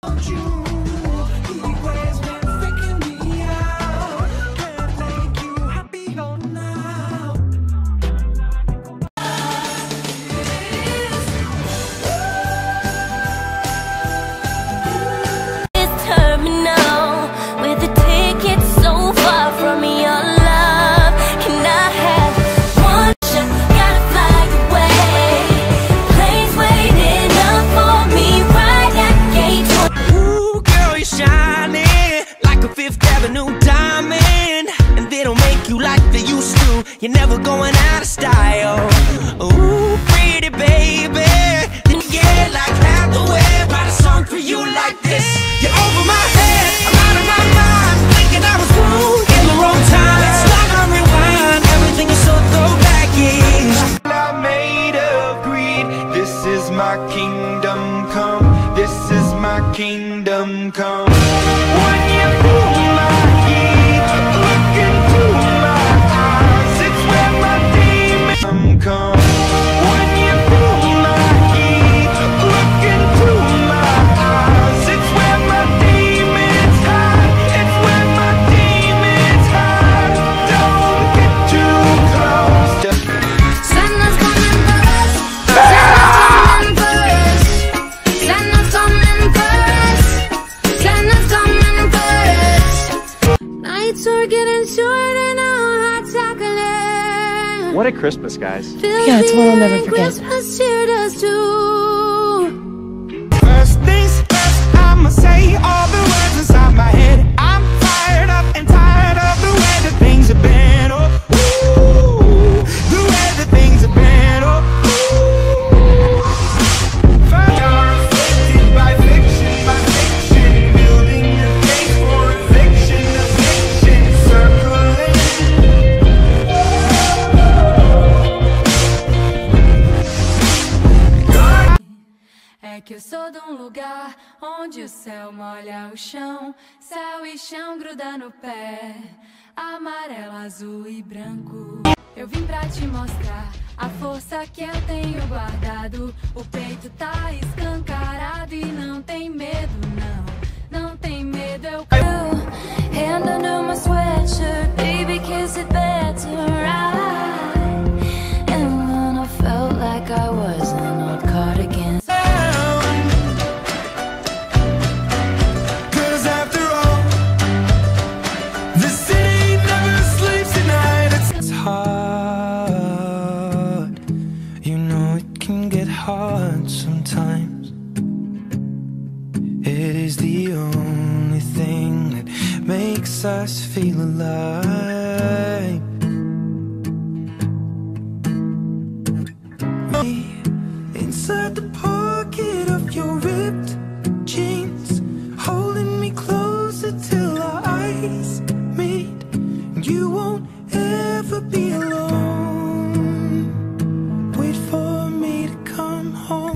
You're never going out of style. Ooh, pretty baby. Then you get like half the way. Write a song for you like this. You're over my head, I'm out of my mind. Thinking I was wrong in the wrong time. It's like I rewind. Everything is so throwbacky. I'm made of greed. This is my kingdom come. This is my kingdom come. When you feel my heat, look into my eyes. It's where my demons come. When you feel my heat, look into my eyes. It's where my demons hide. It's where my demons hide. Don't get too close to Santa's coming for us. Santa's coming for us. Santa's coming for us. Santa's coming for us. Nights are getting shorter now. Hot chocolate. What a Christmas, guys. Yeah, it's one I'll never forget. Christmas cheered us too. First things first, I'ma say all the words inside my head. I'm fired up and tired of the way that things have been. Oh, ooh, the way that things have been. Oh, ooh. Afflicted by fiction, building your case for eviction, circling. É que eu sou de lugar onde o céu molha o chão, céu e chão gruda no pé, amarelo, azul e branco. Eu vim pra te mostrar a força que eu tenho guardado. O peito tá escancarado e não tem medo, não, não tem medo. Eu hand under my sweatshirt, baby, kiss it better, right? And when I felt like I was an old cardigan. Hard sometimes. It is the only thing that makes us feel alive. Inside the pocket of your ripped jeans, holding me closer till our eyes meet. You won't ever be alone. Wait for me to come home.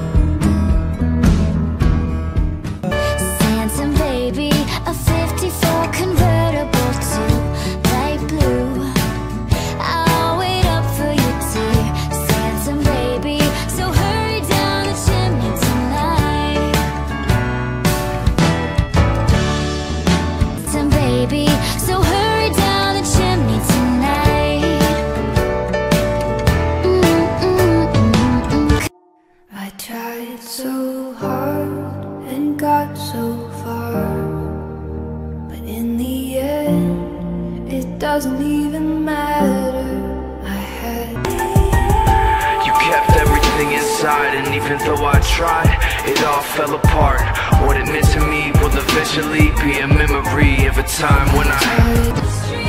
Santa baby, a 54 convertible to light blue. I'll wait up for you, dear Santa baby. So hurry down the chimney tonight. Santa baby, so hurry down the chimney tonight. I tried so hard and got so far, but in the end, it doesn't even matter. I had You kept everything inside, and even though I tried, it all fell apart. What it meant to me will eventually be a memory of a time when I